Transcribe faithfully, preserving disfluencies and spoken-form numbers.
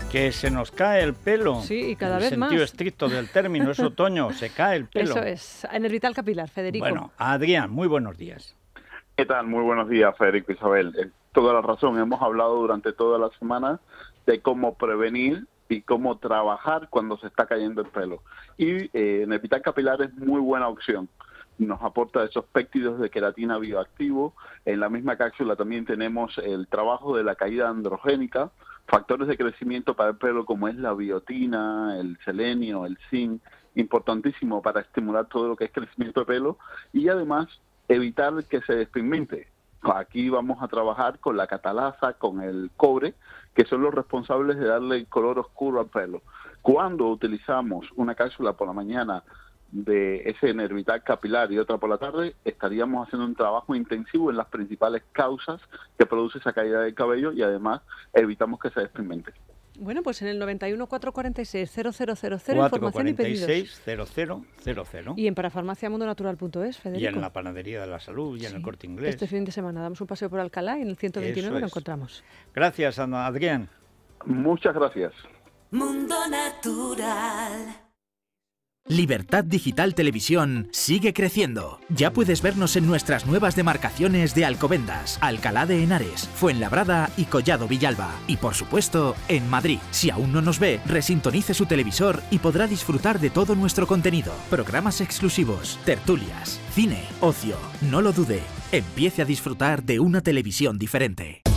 Que se nos cae el pelo. Sí, y cada en vez el más. sentido estricto del término, es otoño, se cae el pelo. Eso es. Enervital capilar, Federico. Bueno, Adrián, muy buenos días. ¿Qué tal? Muy buenos días, Federico, Isabel. Eh, toda la razón. Hemos hablado durante toda la semana de cómo prevenir y cómo trabajar cuando se está cayendo el pelo. Y eh, Enervital capilar es muy buena opción. Nos aporta esos péptidos de queratina bioactivo. En la misma cápsula también tenemos el trabajo de la caída androgénica, factores de crecimiento para el pelo como es la biotina, el selenio, el zinc, importantísimo para estimular todo lo que es crecimiento de pelo y además evitar que se despigmente. Aquí vamos a trabajar con la catalasa, con el cobre, que son los responsables de darle el color oscuro al pelo. Cuando utilizamos una cápsula por la mañana de ese Enervital capilar y otra por la tarde, estaríamos haciendo un trabajo intensivo en las principales causas que produce esa caída del cabello y además evitamos que se despigmente. Bueno, pues en el noventa y uno, cuatrocientos cuarenta y seis, cero cero cero cero información y pedidos. cuatrocientos cuarenta y seis, cero cero cero cero. Y en parafarmaciamundonatural punto es, Federico. Y en la panadería de la salud y sí. en el Corte Inglés. Este fin de semana damos un paseo por Alcalá y en el ciento veintinueve Eso lo es. encontramos. Gracias, Adrián. Muchas gracias. Mundo Natural. Libertad Digital Televisión sigue creciendo. Ya puedes vernos en nuestras nuevas demarcaciones de Alcobendas, Alcalá de Henares, Fuenlabrada y Collado Villalba. Y por supuesto, en Madrid. Si aún no nos ve, resintonice su televisor y podrá disfrutar de todo nuestro contenido. Programas exclusivos, tertulias, cine, ocio. No lo dude. Empiece a disfrutar de una televisión diferente.